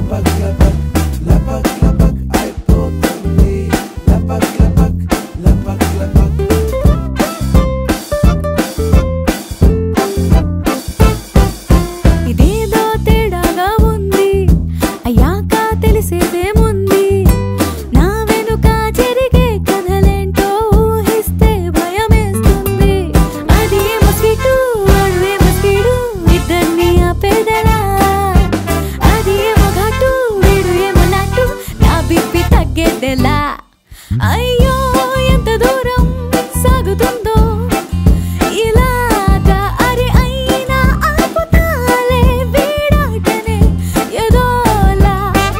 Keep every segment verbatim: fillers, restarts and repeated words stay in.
లపక్ లపక్ లపక్ లపక్ అయిపోతుంది లపక్ లపక్ లపక్ లపక్ ఇదేదో తేడాగా ఉంది అయ్యాక తెలిసేదేముంది నా వెనుక జరిగే కథలేంటో ఊహిస్తే భయమేస్తుంది అది ఏమో స్వీటు అడువేమో స్పీడు ఇద్దరిని ఆపేదలా అది ఏమో ఘాటు వీడు ఏమో నాటు నా బిప్పి తగ్గేదెలా అయ్యో ఎంత దూరం సాగుతుందో ఇలాగా అరే అయినా ఆపుతాలే వీడాటనే ఏదోలా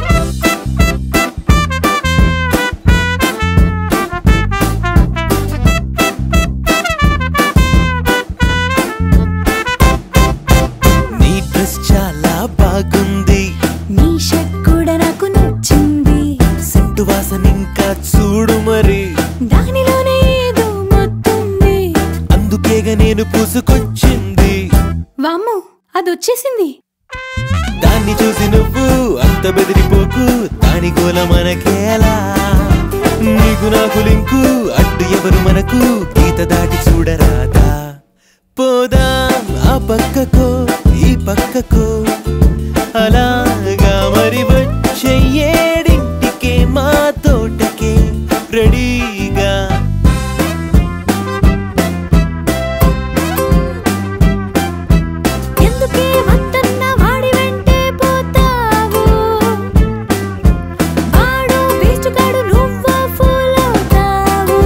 నీ డ్రెస్ చాలా బాగుంది నీ షర్ట్ కూడా నాకు నచ్చింది సెంటు వాసన ఇంకా చూడు మరి దానిలోనే ఏదో మొత్తుంది అందుకేగా నేను పూసుకొచ్చింది వామ్ము అది వచ్చేసింది దాన్ని చూసి నువ్వు అంత బెదిరిపోకు దాని గోల మనకేలా నీకు నాకు లింకు అడ్డు ఎవరు మనకు గీత దాటి చూడరాదా పోదాం ఆ పక్కకో ఈ పక్కకో అలాగా మరి వచ్చే ఏడింటికే మా తోటకే రెడీగా ఎందుకే వద్దన్న వాడి వెంటే పోతావు వాడు వేస్టుగాడు నువ్వు ఫూల్ అవుతావు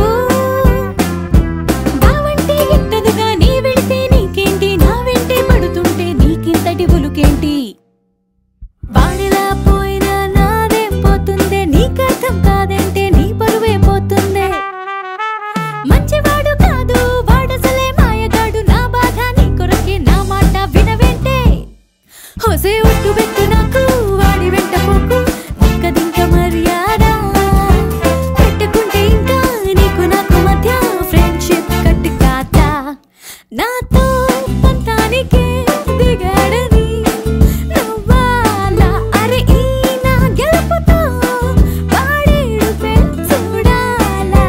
బావంటే గిట్టదుగా నీ వెళితే నీకేంటి నా వెంటే పడుతుంటే నీకింతటి ఉలుకేంటి వాడిలా పోయినా నాదేం పోతుందే నీకర్థం కాదంటే నీ పరువే పోతుందే మంచివాడు కాదు వాడసలే మాయగాడు నా బాధ నీ కొరకే నా మాట వినవేంటే హోసే ఒట్టు పెట్టు నాకు వాడి వెంట పోకు ఒక్కదింక మర్యాద పెట్టుకుంటే ఇంకా నీకు నాకు మధ్య ఫ్రెండ్షిప్ కట్టు కాదా నాతో పంతానికే దిగాడని నవ్వాలా అరే ఈయన గెలుపుతో వాడేడుపే చూడాలా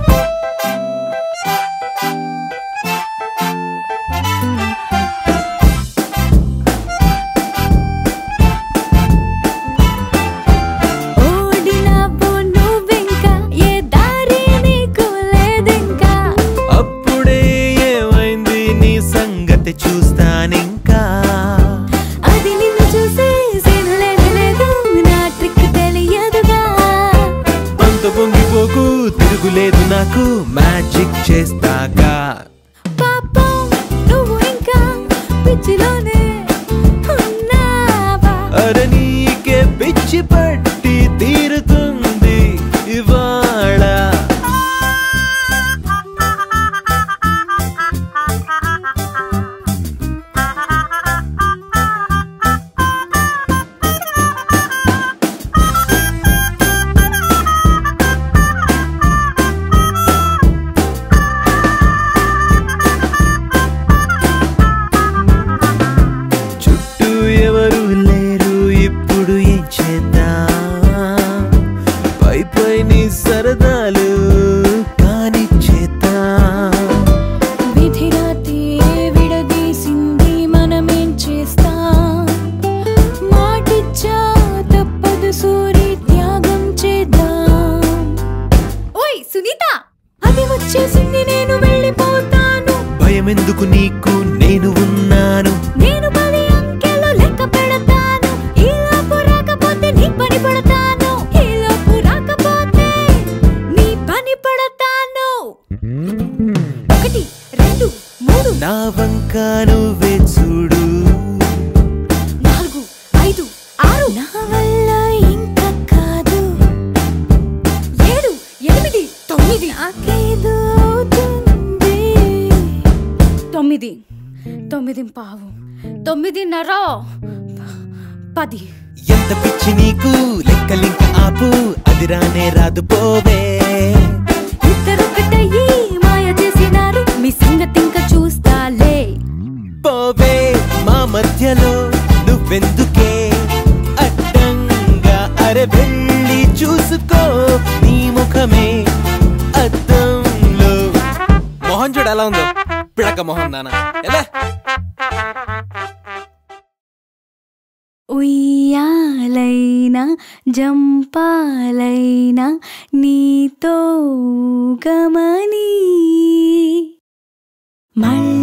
ఓడినావు నువ్వింకా ఏ దారి నీకు లేదింకా అప్పుడే ఏమైంది నీ సంగతి చూస్తానింకా అది నిన్ను చూసే సీను లేదు లేదు నా ట్రిక్ తెలియదుగా అంత పొంగిపోకు తిరుగులేదు నాకు మ్యాజిక్ చేస్తాగా పాపం నువ్వు ఇంకా పిచ్చిలోనే ఉన్నావా అరే నీకే పిచ్చి పట్టి తీరుతుంది ఇవాళ చుట్టూ ఎవరు లేరు ఇప్పుడు ఏం చేద్దాం పై పై నీ సరదాలు కాని చేద్దాం విధిరాతే విడదీసింది మనమేం చేస్తాం మాటిచ్చా తప్పదు సూరి త్యాగం చేద్దాం ఓయ్ సునీత అది వచ్చేసింది నేను వెళ్ళిపోతాను భయమెందుకు నీకు నేను ఉన్నాను నేను పది అంకెలు లెక్క పెడతాను ఈలోపు రాకపోతే నీ పని పడతాను ఈలోపు రాకపోతే నీ పని పడతాను ఒకటి రెండు మూడు నా వంక నువ్వే చూడు నాలుగు ఐదు ఆరు నా వల్ల ఇంకా కాదు ఏడు ఎనిమిది తొమ్మిది నాకేదో అవుతుంది తొమ్మిది తొమ్మిది పావు తొమ్మిదిన్నర పది ఎంత పిచ్చి నీకు లెక్కలింక ఆపు అది రానే రాదు పోవే ఇద్దరొకటయ్యి మాయ చేసినారు మీ సంగతి ఇంకా చూస్తాలే పోవే మా మధ్యలో నువ్వెందుకే అడ్డంగా అరే వెళ్ళి చూసుకో నీ ముఖమే అద్దంలో. మొహం చూడు ఎలా ఉందో, పిడక మొహం దానా. ఎలా ఉయ్యాలైనా జంపాలైనా నీతో గమని మళ్ళీ